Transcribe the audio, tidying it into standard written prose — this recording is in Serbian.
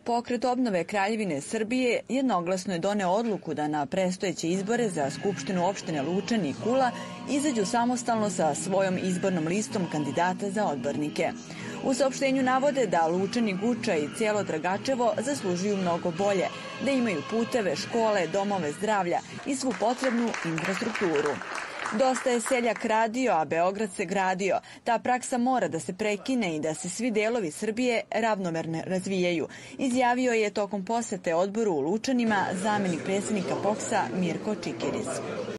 Pokret obnove Kraljevine Srbije jednoglasno je doneo odluku da na predstojeće izbore za Skupštinu opštine Lučani i Kula izađu samostalno sa svojom izbornom listom kandidata za odbornike. U saopštenju navode da Lučani, Guča i cijelo Dragačevo zaslužuju mnogo bolje, da imaju puteve, škole, domove zdravlja i svu potrebnu infrastrukturu. Dosta je seljak radio, a Beograd se gradio. Ta praksa mora da se prekine i da se svi delovi Srbije ravnomerno razvijaju, izjavio je tokom posete odboru u Lučanima zamenik predsjednika POKS-a Mirko Čikiriz.